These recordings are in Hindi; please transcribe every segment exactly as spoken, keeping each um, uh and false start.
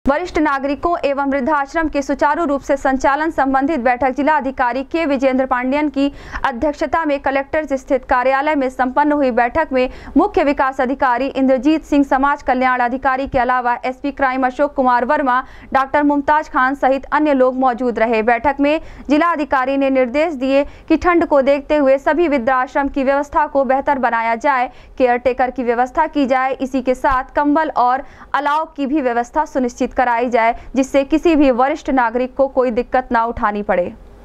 वरिष्ठ नागरिकों एवं वृद्धाश्रम के सुचारू रूप से संचालन संबंधित बैठक जिला अधिकारी के विजेंद्र पांडियन की अध्यक्षता में कलेक्टर स्थित कार्यालय में संपन्न हुई। बैठक में मुख्य विकास अधिकारी इंद्रजीत सिंह, समाज कल्याण अधिकारी के अलावा SP crime Ashok Kumar Verma, doctor Mumtaz Khan सहित अन्य लोग मौजूद रहे। बैठक में जिला अधिकारी ने निर्देश दिए कि ठंड को देखते हुए सभी वृद्धाश्रम की व्यवस्था को बेहतर बनाया जाए, केयरटेकर की व्यवस्था की जाए, इसी के साथ कंबल और अलाव की भी व्यवस्था सुनिश्चित कराई जाए, जिससे किसी भी वरिष्ठ नागरिक को कोई दिक्कत ना उठानी पड़े।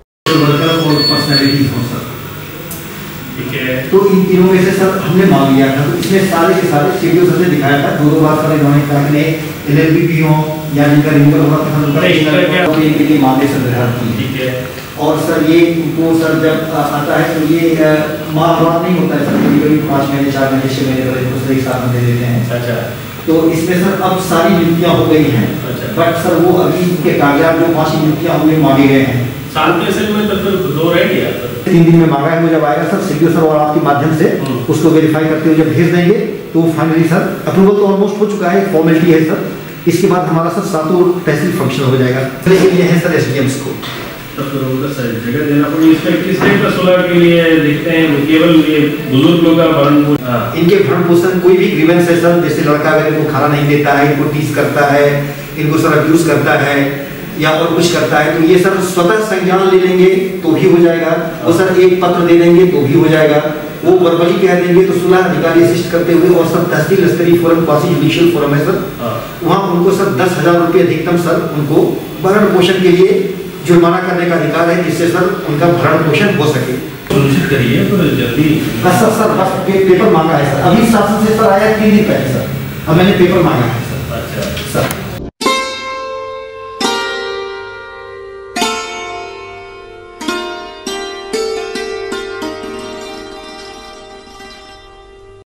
ठीक है, तो इन तीनों में से सर हमने मांग लिया था, तो इसमें सारे के सारे शेड्यूल हमने दिखाया था। दो दो बार सर इन्होंने कहा कि एलएलबी भी हो या जिनका रिमूवल हुआ था उनका इनके लिए मांगे सर की। ठीक है, और सर ये इनको सर जब आता है तो ये माह नहीं होता है सर, कभी कभी पाँच महीने चार महीने छह महीने दूसरे हिसाब में दे देते हैं। अच्छा, तो इसमें सर अब सारी नियुक्तियां हो गई हैं। अच्छा, बट सर वो अभी उनके कागजात जो पांच नियुक्तियां हुई मांगे गए हैं। साल के असल में तब तक दो रह गया तीन दिन में मांगा है। वो जब आएगा सर सीडीओ सर और आपके माध्यम से उसको वेरीफाई करते हुए जब भेज देंगे तो फाइनली सर अप्रूवल तो ऑलमोस्ट हो चुका है, फॉर्मेलिटी है सर। इसके बाद हमारा सर सातों तहसील फंक्शन हो जाएगा। ये है सर एसडीएम्स को जगह देना पड़ेगी। इसमें किस टाइप का सोलर के लिए देखते हैं? केवल ये बुजुर्ग लोग का भरण पोषण, इनके भरण पोषण कोई भी ग्रीवेंस है सर, जैसे लड़का अगर इनको खाना नहीं देता है, इनको टीज करता है, इनको सर अब्यूज करता है या और कुछ करता है, तो ये सर स्वतः संज्ञान ले लेंगे तो भी हो जाएगा। वो सर एक पत्र दे देंगे तो भी हो जाएगा। वो वर्बली कह देंगे तो सुलह अधिकारी असिस्ट करते हुए और सर तहसील स्तरीय फोरम क्वासी जुडिशियल फोरम है सर, वहाँ उनको सर दस हजार रुपये अधिकतम सर उनको भरण पोषण के लिए जुर्माना करने का अधिकार है, जिससे सर उनका भरण पोषण हो सके। सुनिश्चित करिए तो जल्दी। बस सर सर बस पे, पेपर मांगा है सर, अभी शासन से सर आया तीन दिन पहले सर, अब मैंने पेपर मांगा है।